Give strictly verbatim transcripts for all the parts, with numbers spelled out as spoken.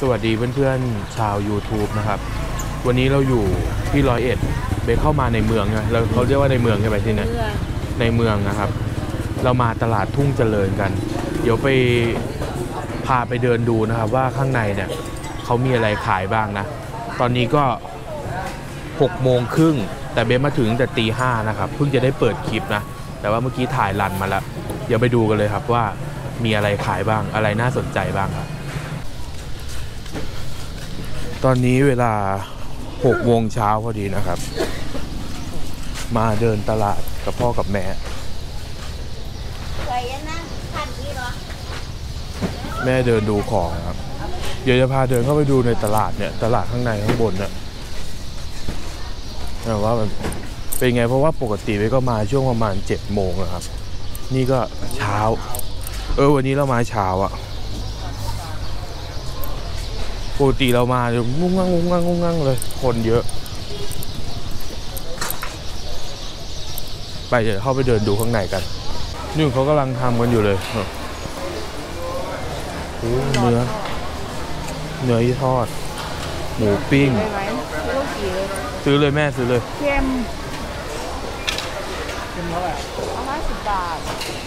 สวัสดีเพื่อนๆชาว YouTube นะครับวันนี้เราอยู่ที่ร้อยเอ็ดเบคเข้ามาในเมืองไงเราเขาเรียกว่าในเมืองใช่ไหมที่นี่ในเมืองนะครับเรามาตลาดทุ่งเจริญกันเดี๋ยวไปพาไปเดินดูนะครับว่าข้างในเนี่ยเขามีอะไรขายบ้างนะตอนนี้ก็หกโมงครึ่งแต่เบคมาถึงแต่ตีห้านะครับเพิ่งจะได้เปิดคลิปนะแต่ว่าเมื่อกี้ถ่ายรันมาแล้วเดี๋ยวไปดูกันเลยครับว่ามีอะไรขายบ้างอะไรน่าสนใจบ้างครับตอนนี้เวลาหกโมงเช้าพอดีนะครับมาเดินตลาดกับพ่อกับแม่แม่เดินดูของครับเดี๋ยวจะพาเดินเข้าไปดูในตลาดเนี่ยตลาดข้างในข้างบนเนี่ยแต่ว่ามันเป็นไงเพราะว่าปกติไปก็มาช่วงประมาณเจ็ดโมงนะครับนี่ก็เช้าเออวันนี้เรามาเช้าอะปกติเรามาจะงุ้งงังงุ้งงังงุ้งงังเลยคนเยอะไปเดี๋ยวเข้าไปเดินดูข้างในกันนี่เขากำลังทำกันอยู่เลยโอ้เนื้อเนื้อทอดหมูปิ้งซื้อเลยแม่ซื้อเลยเค็มเค็มเท่าไหร่เอาห้าสิบบาท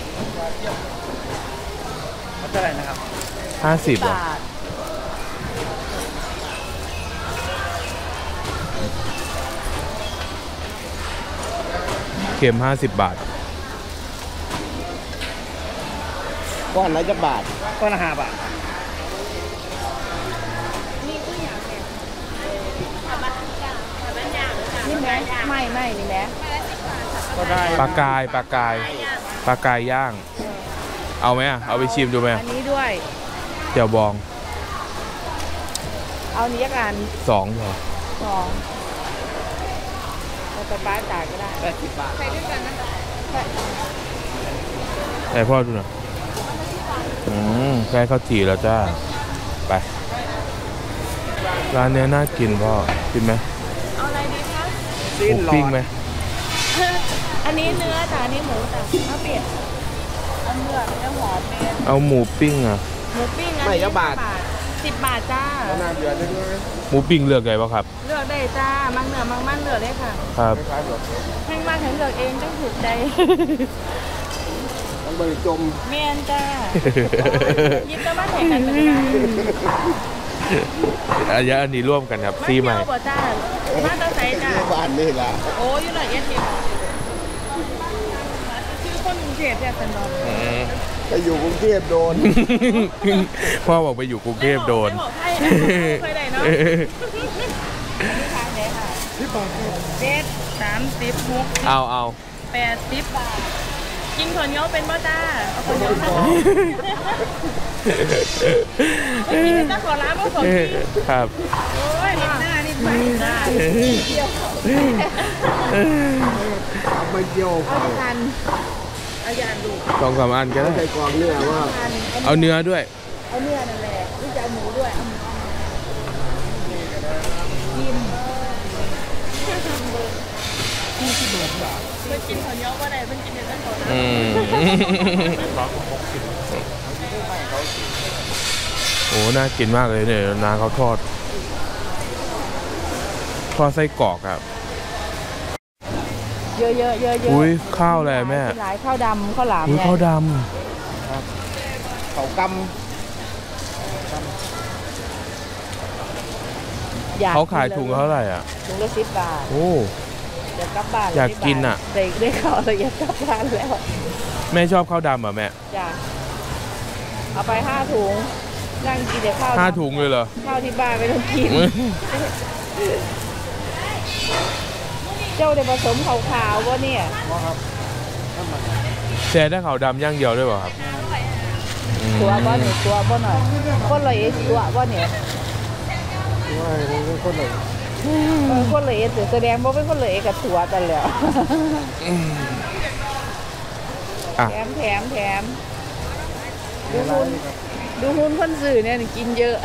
เท่าไหร่นะครับห้าสิบบาทเค็มห้าสิบบาทก้อนละจะบาทก้อนละห้าบาทนี่แม่ไม่ไม่นี่แม่ปลากายปลากายปลากายย่างเอาไหมอ่ะเอาไปชิมดูไหมอันนี้ด้วยเดี๋ยวบองเอานี้กันสองเหรอสองเราจะป้าจ่ายก็ได้แปดสิบบาทใช้ด้วยกันนะคะให้พ่อดูหน่อยอืมแค่ข้าวจี่แล้วจ้าไปร้านนี้น่ากินพ่อกินไหมเอาอะไรดีคะหมูปิ้งไหมอันนี้เนื้อแต่อันนี้หมูแต่เอาเปลี่ยนเอาเนื้อเนื้อหอมเนี่ยเอาหมูปิ้งอ่ะหมูปิ้งอันนี้บาทสิบบาทจ้าหมูปิ้งเลือกไงวะครับเลือกได้จ้ามังเนื้อมังมันเลือกได้ค่ะครับแห้งมากถึงเลือกเองต้องถูกใจต้องบริจมเมียนจ้ายิบตะบ้านแห่งกันเป็นไงอันนี้อันนี้ร่วมกันครับซีใหม่มาจ้ามาตะไซจ้าบ้านนี่ละโอ้ยละเอียดเดียวชื่อคนกรุงเทพเนี่ยเป็นน้องไปอยู่กรุงเทพโดนพ่อบอกไปอยู่กรุงเทพโดนเคยได้เนาะเจ็ดสามสิบหกเอาเอาแปดสิบบาทกินข้าวเหนียวเป็นบ่จ้าเอาข้าวเหนียวค่ะไม่กินเป็นตะขอร้านบ่ของกินครับโอ้ยนิดหน้านิดหน้านิดหน้าเกี่ยวไม่เกี่ยวเอาทันเอายานดูสองสามอันก็ได้ใส่กองเนื้อว่าเอาเนื้อด้วยเอาเนื้อนั่นแหละนี่จะเอาหมูด้วยเอาหมูกินยี่สิบบาทเพิ่งกินข้าวเหนียวก็ได้เพิ่งกินเนื้อตั้งแต่อืมโอ้น่ากินมากเลยเนี่ยนาเขาทอดทอดไส้กรอกครับเยอะเยอะเยอะเยอะอุ้ยข้าวอะไรแม่หลายข้าวดำข้าวหลามข้าวดำข้าวกำเขาขายถุงเท่าไหร่อ่ะถุงละสิบบาทโอ้อยากกลับบ้านอยากกินอ่ะเด็กได้ข้าวเลยอยากกลับบ้านแล้วแม่ชอบข้าวดำอ่ะแม่จ้ะเอาไปห้าถุงนั่งกินแต่ข้าวห้าถุงเลยเหรอข้าวที่บ้านไม่ต้องกินเจ้าได้ผสมขาวๆวะเนี่ยแช่ได้ขาวดำย่างเดียวด้วยเปล่าครับตัวบ่หน่อยตัวบ่หน่อยคนละเอ็ดตัวบ่เนี่ยคนละคนละเอ็ดแสดงว่าเป็นคนละเอ็ดกับตัวกันแล้วแถมแถมแถมดูหุ่นดูหุ่นคนสื่อเนี่ยกินเยอะ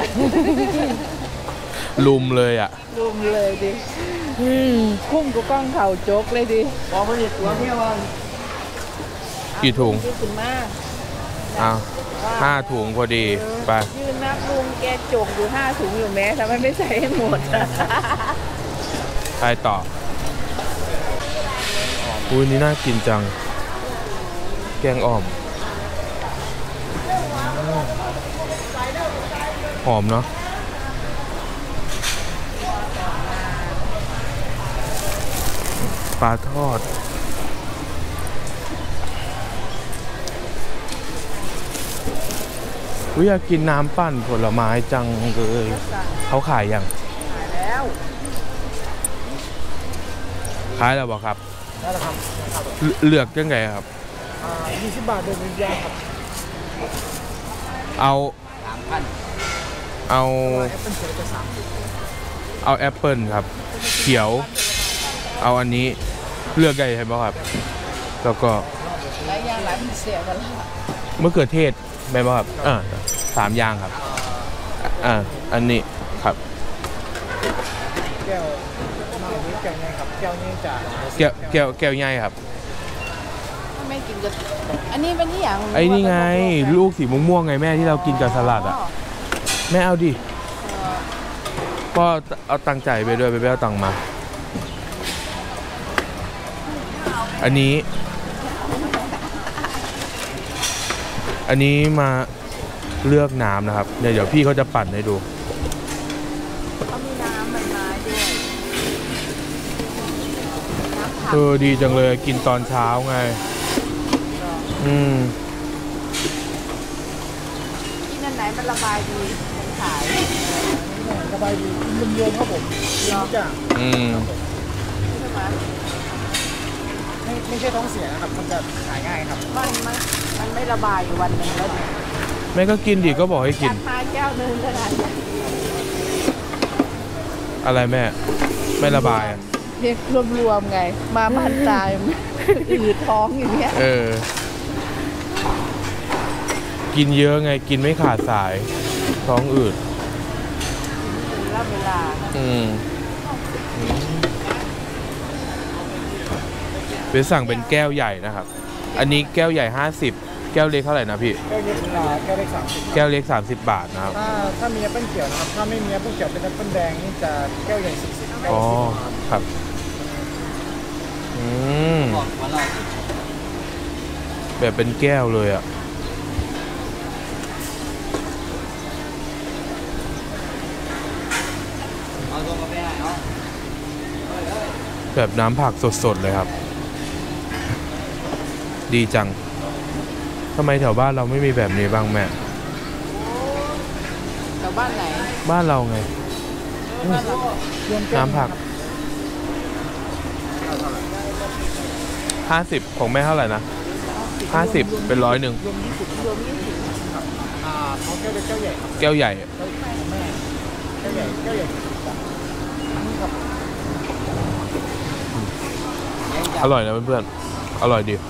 ลุมเลยอ่ะลุมเลยดิคุ้มกูกล้องเข่าโจ๊กเลยดิพอมาเด็ดตัวเที่ยววันกี่ถุงขึ้นมาก ไเอาห้าถุงพอดีไปยืนนับลุงแกจกอยู่ห้าถุงอยู่แม้ทำไมไม่ใส่ให้หมดไปต่ออุ้ยนี่น่ากินจังแกงอ่อมหอมเนาะปลาทอดอุ้ยอยากกินน้ำปั่นผลไม้จังเลยเขาขายยังขายแล้วขายแล้วบอกครับได้แล้วครับเลือกยังไงครับอ่ายี่สิบบาทเดินวิญญาณครับเอาสามพันเอาแอปเปิ้ลเขียวจะสามเอาแอปเปิ้ลครับเขียวเอาอันนี้เลือกไงใช่ไหมครับแล้วก็หลายอย่างหลายเสียกันแล้วมะเขือเทศไหมครับอ่าสามอย่างครับอ่าอันนี้ครับแก้วน้ำนี้แก้วใหญ่ครับแก้วนี้จะแก้วแก้วแก้วใหญ่ครับไม่กินกับอันนี้เป็นที่อย่างไอ้นี่ไงลูกสีม่วงๆไงแม่ที่เรากินกับสลัดอ่ะแม่เอาดิก็เอาตังใจไปด้วยไปไปเอาตังมาอันนี้อันนี้มาเลือกน้ำนะครับเดี๋ยวเดี๋ยวพี่เขาจะปั่นให้ดูเขามีน้ำใบไม้ด้วยเออดีจังเลยกินตอนเช้าไงอืมกินอันไหนมันระบายดีมันขายระบายดีเย็นๆครับผมเย็นจ้ะอืมใช่ไหมไม่ไม่ใช่ท้องเสียนะครับมันจะขายง่ายครับมันมันมันไม่ระบายอยู่วันหนึ่งแล้วแม่ก็กินดิก็บอกให้กินมาแก้วนึงขนาดนี้อะไรแม่ไม่ระบายอ่ะเรียกรวมๆไงมาบ้านตายอืดท้องอย่างเงี้ยเออกินเยอะไงกินไม่ขาดสายท้องอืดรับเวลาอืมไปสั่งเป็นแก้วใหญ่นะครับอันนี้แก้วใหญ่ห้าสิบแก้วเล็กเท่าไหร่นะพี่แก้วเล็กแก้วเล็กสามสิบแก้วเล็กสามสิบบาทนะครับถ้าถ้ามีแอปเปิ้ลเขียวนะครับถ้าไม่มีแอปเปิ้ลเขียวเป็นแอปเปิ้ลแดงนี่จะแก้วใหญ่สี่สิบอ๋อครับอืมแบบเป็นแก้วเลยอ่ะแบบน้ำผักสดๆเลยครับดีจังทำไมแถวบ้านเราไม่มีแบบนี้บ้างแม่แถวบ้านไหนบ้านเราไงน้ำผักห้าสิบของแม่เท่าไหร่นะห้าสิบเป็นร้อยหนึ่งแก้วใหญ่แก้วใหญ่แก้วใหญ่อร่อยนะเพื่อนๆอร่อยดี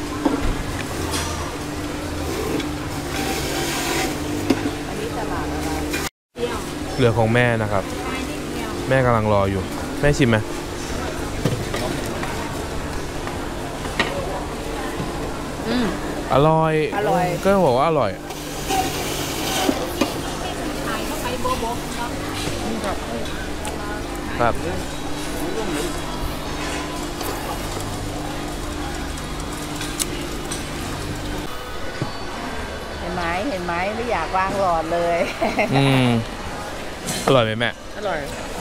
เหลือของแม่นะครับแม่กำลังรออยู่แม่ชิมไหมอร่อยอร่อยก็บอกว่าอร่อยครับเห็นไหมเห็นไหมไม่อยากวางหลอดเลยอืมอร่อยไหมแม่อร่อย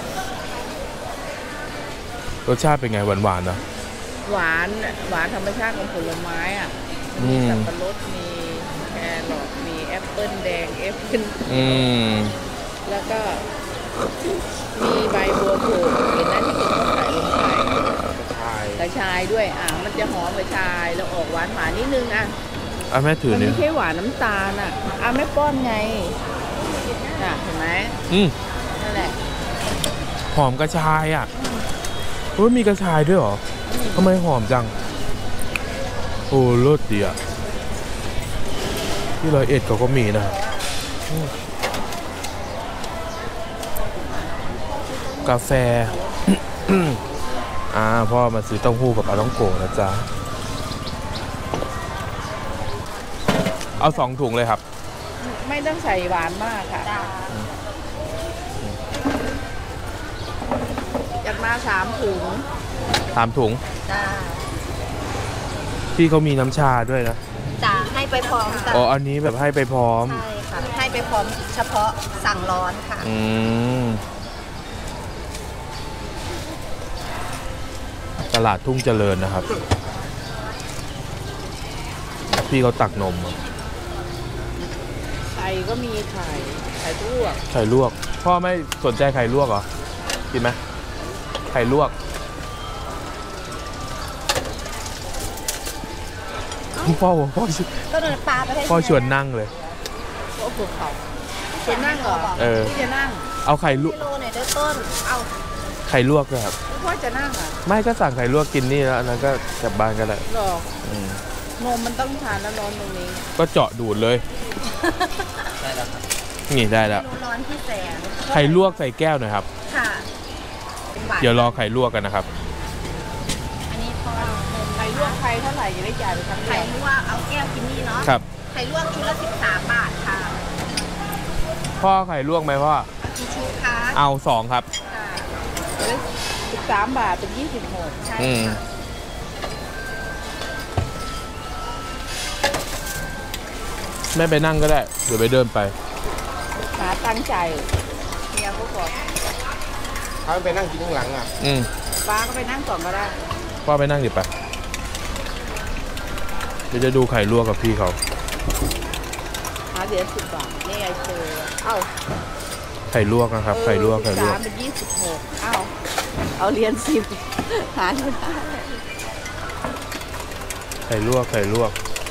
รสชาติเป็นไงหวานหวานนะหวานหวานธรรมชาติของผลไม้อ่ะมีสับปะรดมีแครอทมีแอปเปิ้ลแดงแอปเปิ้ลแล้วก็มีใบบัวโขกเห็นไหมที่กินข้าวไข่ลงไปกระชายด้วยอ่ะมันจะหอมกระชายแล้วออกหวานหวานนิดนึงอ่ะอ่ะแม่ถือเนี่ยมันไม่ใช่หวานน้ำตาลอ่ะอ่ะแม่ป้อนไงน่ะเห็นไหมอืมนั่นแหละหอมกระชายอ่ะเฮ้ยมีกระชายด้วยเหรอทำไมหอมจังโอ้รสดีอ่ะที่ร้อยเอ็ดเขาก็มีนะกาแฟ อ่าพ่อมาซื้อเต้าหู้กับปลาท่องโกนะจ๊ะอเอาสองถุงเลยครับไม่ต้องใส่หวานมากค่ะจัดมาสามถุงสามถุงจ้าพี่เขามีน้ำชาด้วยนะจ้าให้ไปพร้อมกันอ๋ออันนี้แบบให้ไปพร้อมใช่ค่ะให้ไปพร้อมเฉพาะสั่งร้อนค่ะอืมตลาดทุ่งเจริญนะครับ พี่เขาตักนมอะไข่ก็มีไข่ไข่ลวกไข่ลวก พ่อไม่สนใจไข่ลวกเหรอ กินไหมไข่ลวก พ่อบอกพ่อชวนก็เดินปลาไปให้พ่อชวนนั่งเลยโอ้โหเขาจะนั่งเหรอเออพี่จะนั่งเอาไข่ลวกกิโลเนี่ยเด้อต้น เอาไข่ลวกเลยครับพ่อจะนั่งอ่ะไม่ก็สั่งไข่ลวกกินนี่แล้วอันนั้นก็กลับบ้านก็ได้หรออืมนมมันต้องทานแล้วร้อนตรงนี้ก็เจาะดูดเลย นี่ได้แล้วกิโลร้อนที่แสนไข่ลวกใส่แก้วหน่อยครับค่ะหวานเดี๋ยวรอไข่ลวกกันนะครับอันนี้พอไข่ลวกไข่เท่าไหร่จะได้จ่ายไปทั้งไข่เดียวลวกเอาแก้วกินนี่เนาะครับไข่ลวกชุดละสิบสามบาทค่ะพ่อไข่ลวกไหมพ่อกี่ชุดคะเอาสองครับค่ะสิบสามบาทเป็นยี่สิบหกใช่อืมค่ะไม่ไปนั่งก็ได้ เดี๋ยวไปเดินไปหาตั้งใจเมียก็บอกเขาไปนั่งกินข้างหลังอ่ะอืมป้าก็ไปนั่งก่อนก็ได้พ่อไปนั่งดิไป เดี๋ยวจะดูไข่ลวกกับพี่เขาหาเหรียญสิบบาทนี่ไงเจอเอ้าไข่ลวกนะครับ ไข่ลวก ไข่ลวกสามเป็นยี่สิบหกเอ้าเอาเหรียญสิบหาไม่ได้ไข่ลวก ไข่ลวก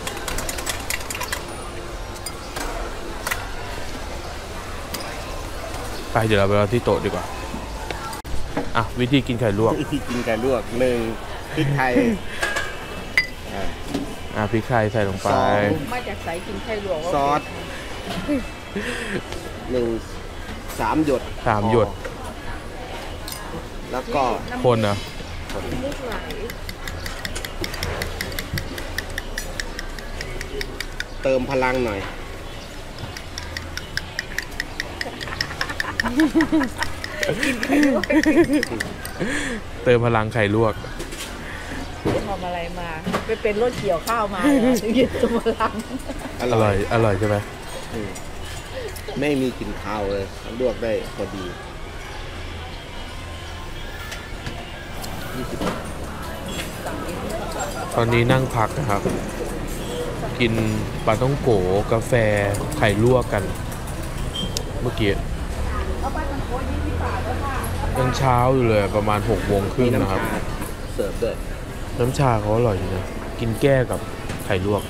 ไปเดี๋ยวเราไปรอที่โต๊ะดีกว่า อ่ะ วิธีกินไข่ลวกวิธีกินไก่ลวกหนึ่งพริกไทยอ่ะพริกไทยใส่ลงไปสองมาจากใสกินไข่ลวกซอสหนึ่งสามหยดสามหยดแล้วก็คนเหรอมุกไหลเติมพลังหน่อยเติมพลังไข่ลวกทำอะไรมาไปเป็นรถเกี่ยวข้าวมาเหรอถึงยึดตัวลังออร่ร่ออย ย อร่อยใช่ไหมอืมไม่มีกลิ่นคาวเลยลวกได้พอดียี่สิบตอนนี้นั่งพักนะครับ กินปลาต้องโกกาแฟไข่ลวกกัน เมื่อกี้ยังเช้าอยู่เลยประมาณหกโมงครึ่มีงนะน้ำครับชาเสิร์ฟด้วยน้ำชาเขาอร่อยดีนะ กินแก้กับไข่ลวก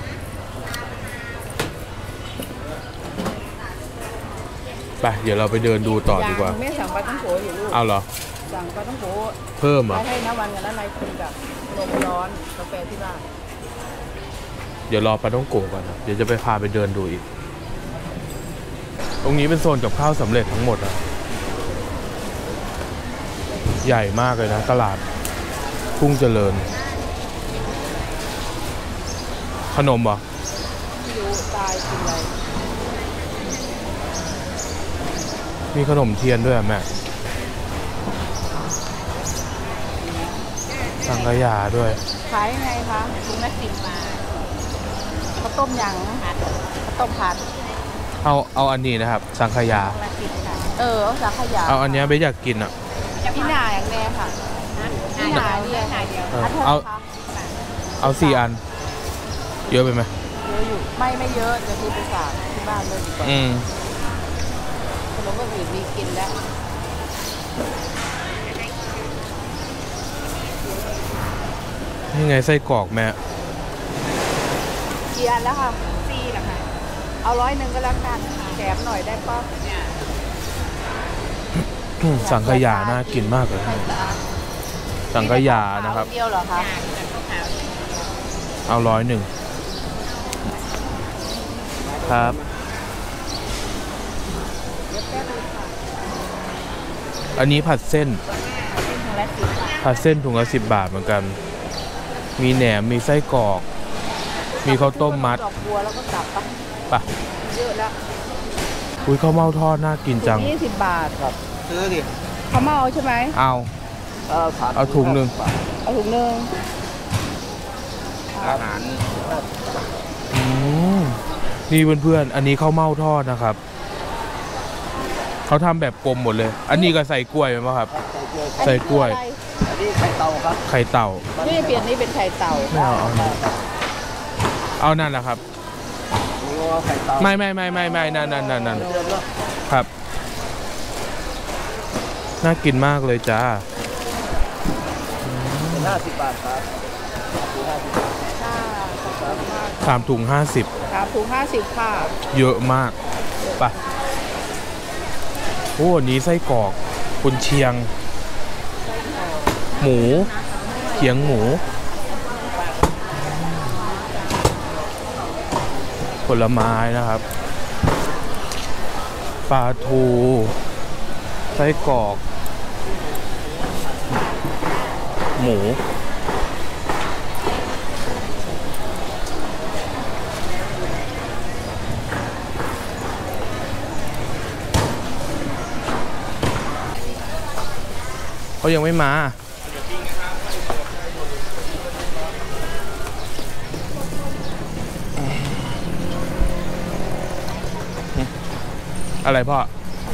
ไป เดี๋ยวเราไปเดินดูต่อดีกว่าแม่สั่งปลาต้องโขอยู่ลูกเอาเหรอสั่งปลาต้องโขเพิ่มเหรไปอ่ะให้น้าวันกับน้านายกินกับนมร้อนกาแฟที่บ้านเดี๋ยวรอปลาต้องโกก่อนนะเดี๋ยวจะไปพาไปเดินดูอีก ตรงนี้เป็นโซนกับข้าวสำเร็จทั้งหมดอ่ะ ใหญ่มากเลยนะ ตลาดทุ่งเจริญ ขนมเหรอไม่รู้ตายกินอะไรมีขนมเทียนด้วยอะแม่ สังขยาด้วยขายยังไงคะถุงละสิบบาทข้าวต้มยังผัดข้าวต้มผัดเอาเอาอันนี้นะครับ สังขยาละสิบบาทเออเอาสังขยาเอาอันเนี้ยไม่อยากกินอ่ะพี่หนาอย่างแน่ค่ะพี่หนาเนี่ยหนาเดียวเอออันเท่าไหเอาร่คะเอาสี่อัน เยอะไปไหมเยอะอยู่ไม่ไม่เยอะจะซื้อไปฝากที่บ้านเลยดีกว่าอืมขนมก็อื่นมีกินแล้วนี่ไงไส้กรอกแม่กี่อันแล้วค่ะสี่ละค่ะ เอาร้อยหนึ่งก็แล้วกันแถมหน่อยได้ป่ะเนี่ยสังขยาน่ากินมากเลย สังขยานะครับเดียวเหรอคะเอาร้อยหนึ่งครับ อันนี้ผัดเส้นเป็นถุงละสิบบาทผัดเส้นถุงละสิบบาทเหมือนกัน มีแหนม มีไส้กรอกมีข้าวต้มมัดดอกบัวแล้วก็กลับปะไปเยอะแล้วอุ้ยข้าวเม่าทอดน่ากินจังยี่สิบบาทครับซื้อดิเขาวเมาใช่ไหมเอาเอาเอาถุงหนึ่งเอาถุงหนึ่งอาหารอืมนี่เพื่อนๆอันนี้ข้าวเม่าทอดนะครับเขาทำแบบกลมหมดเลย อันนี้ก็ใส่กล้วยไหมครับ ใส่กล้วยอันนี้ไข่เต่าครับไข่เต่านี่เปลี่ยนนี่เป็นไข่เต่าไม่เอาเอานั่นเอานั่นแหละครับนี่ว่าไข่เต่าไม่ไม่ไม่ไม่ไม่นั่นนั่นนั่นนั่นเดือนละครับ น่ากินมากเลยจ้าเป็นห้าสิบบาทครับคือห้าสิบบาทค่ะขอบคุณมากสามถุงห้าสิบครับถุงห้าสิบค่ะเยอะมากไปโอ้อันนี้ไส้กรอกกุนเชียง หมูเขียงหมู ผลไม้นะครับปลาทูไส้กรอก หมูเขายังไม่มา อะไรพ่อ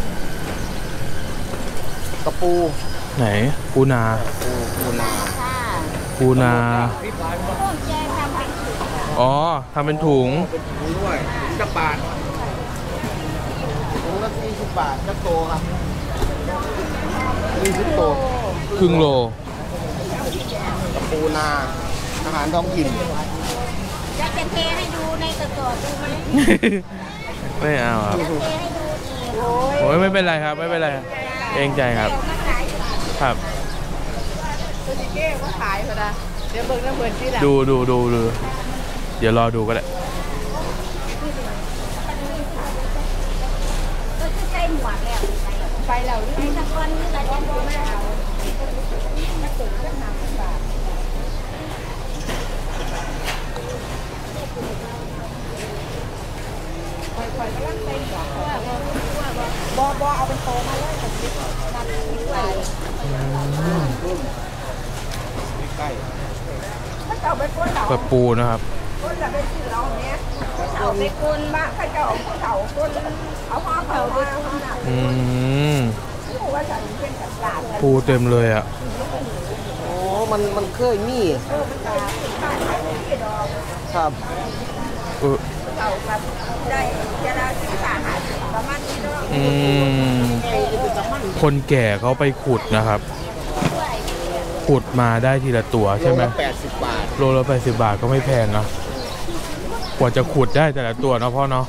กระปูไหนปูนาปูปูนาปูนา อ๋อทำเป็นถุงเป็นถุงด้วยถุงจะบาทถุงละสี่สิบบาทจะโตครับยี่สิบโตครึ่งโลกระปูนาอาหารท้องถิ่นจะจะเทให้ดูในกระสอบดูไหมไม่เอาครับเทให้ดูอีกโอ้ยไม่เป็นไรครับ ไม่เป็นไรเกรงใจครับมาขายอยู่ครับตัวนี้เก้ว่าขายพอนะเดี๋ยวเบิ่งน้ำเบิ่งที่หลังดูดูดูดูเดี๋ยวรอดูก็ได้ก็คือใส่หมวกแล้วไปแล้วนี่ใส่ตะกอนนี่แต่ยังไม่เอาคอยๆก็ลังเต้นก่อนบอบอเอาเป็นโตมาเลยแต่คิดนั่นนี่ไปใกล้ถ้าเจ้าไปก้นเหล่าแบบปูนะครับก้นจะไปซื้อเราเนี้ยเจ้าไปก้นบ้างถ้าเจ้าเอาเจ้าก้นเอาห้องเขามาห้องน่ะอืมรู้ว่าฉันเป็นกับหลานปูเต็มเลยอ่ะโอ้มันมันเคยมีเออมันตาตาขายที่ดอกครับเออเจ้ากับได้จะได้ซื้อสาหาประมาณนี้ดอกอืมคนแก่เขาไปขุดนะครับ ขุดมาได้ทีละตัวใช่ไหมโลละแปดสิบบาทโลละแปดสิบบาทก็ไม่แพงนะกว่าจะขุดได้แต่ละตัวเนาะพ่อเนาะ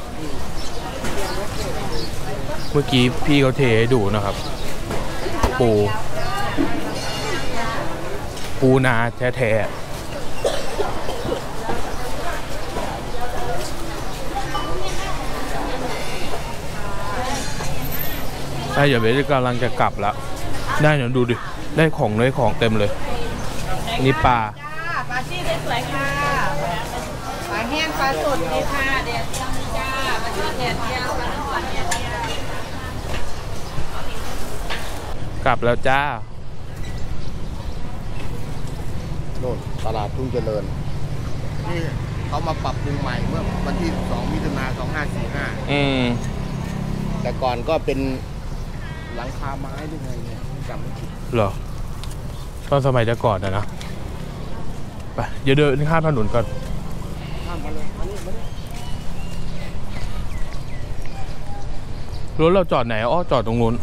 เมื่อกี้พี่เขาเทให้ดูนะครับ ปู ปูนาแท้ๆได้เดี๋ยวเบสกำลังจะกลับแล้ว ได้เดี๋ยวดูดิ ได้ของได้ของเต็มเลย นี่ปลาจ้าปลาชี่สวยๆค่ะปลาแห้งปลาสดนี่ค่ะเดี๋ยวจ้าปลาชี่แดดเดียวปลาสดแดดเดียวกลับแล้วจ้าโน่นตลาดทุ่งเจริญ นี่เขามาปรับปรุงใหม่เมื่อวันที่สองมิถุนายนสองห้าสี่ห้าอืมแต่ก่อนก็เป็นหลังคาไม้ด้วยไงเนี่ยจำไม่ผิดเหรอตอนสมัยแต่ก่อนนะนะ ไปเดี๋ยวเดินข้ามถนนก่อนข้ามมาเลยมานี่มานี่รถเราจอดไหนอ้อจอดตรงนู้น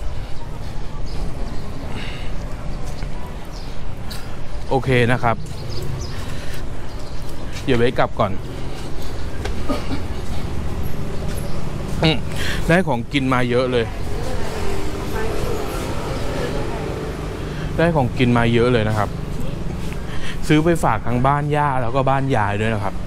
โอเคนะครับ เดี๋ยวไปกลับก่อนอืมได้ของกินมาเยอะเลย ได้ของกินมาเยอะเลยนะครับ ซื้อไปฝากทั้งบ้านย่าแล้วก็บ้านยายด้วยนะครับ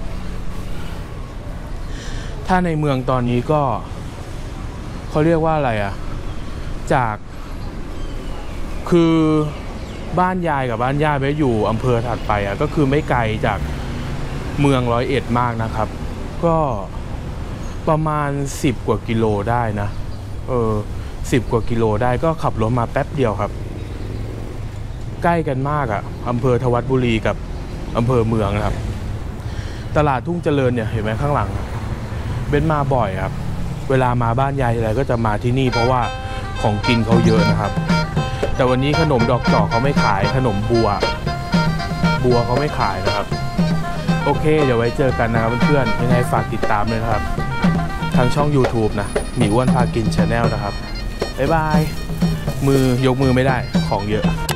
ถ้าในเมืองตอนนี้ก็เขาเรียกว่าอะไรอะจากคือบ้านยายกับบ้านย่าไปอยู่อำเภอถัดไปอะก็คือไม่ไกลจากเมืองร้อยเอ็ดมากนะครับ ก็ประมาณสิบกว่ากิโลได้นะเออสิบกว่ากิโลได้ก็ขับรถมาแป๊บเดียวครับใกล้กันมากอะ่ะอำเภอทวัดบุรีกับอำเภอเมืองนะครับตลาดทุ่งเจริญเนี่ยเห็นไหมข้างหลังเบนมาบ่อยครับเวลามาบ้านยายอะไรก็จะมาที่นี่เพราะว่าของกินเขาเยอะนะครับแต่วันนี้ขนมดอกจอกเขาไม่ขายขนมบัวบัวเขาไม่ขายนะครับโอเคเดี๋ยวไว้เจอกันนะครับเพื่อนๆยังไงฝากติดตามเลยนะครับทางช่อง YouTube นะหมีอ้วนพากิน Channel นะครับบ๊ายบายมือยกมือไม่ได้ของเยอะ